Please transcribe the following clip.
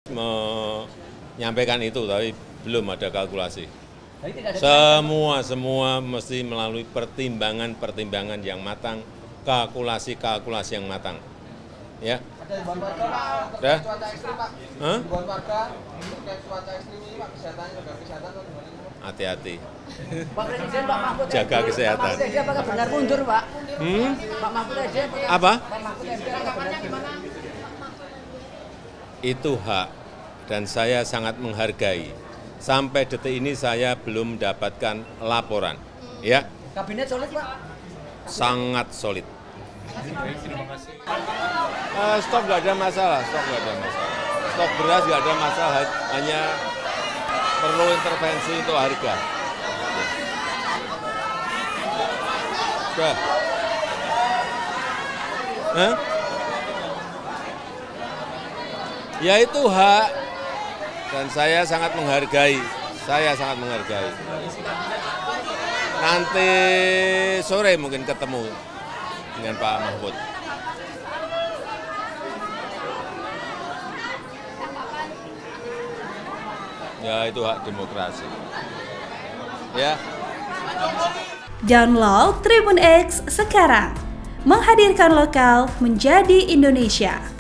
menyampaikan itu, tapi belum ada kalkulasi. Semua mesti melalui pertimbangan yang matang, kalkulasi yang matang. Ya. Ada himbauan warga Pak, cuaca ekstrim Pak. Himbauan warga terkait cuaca ekstrim ini Pak, kesehatan atau gimana? Hati-hati. Pak Presiden, Pak Mahfud jaga kesehatan. Pak Presiden apakah benar mundur, Pak? Pak Mahfud aja. Apa? Pak Mahfud aja tanggapannya gimana? Itu hak dan saya sangat menghargai. Sampai detik ini saya belum mendapatkan laporan. Ya. Kabinet solid, Pak? Sangat solid. Stok nggak ada masalah, stok beras nggak ada masalah, hanya perlu intervensi untuk harga. Ya itu hak dan saya sangat menghargai. Nanti sore mungkin ketemu dengan Pak Mahfud. Ya itu hak demokrasi. Ya. Download Tribun X sekarang. Menghadirkan lokal menjadi Indonesia.